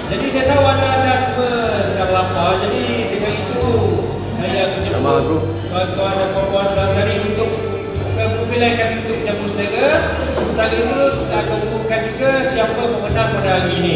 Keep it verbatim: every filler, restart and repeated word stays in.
Jadi saya tahu anda ada semua sedang lapar. Jadi dengan itu saya menjemput tuan-tuan dan puan-puan saudara untuk memperfilmkan YouTube Campur Selera. Sementara itu kita akan umumkan juga siapa pemenang pada hari ini.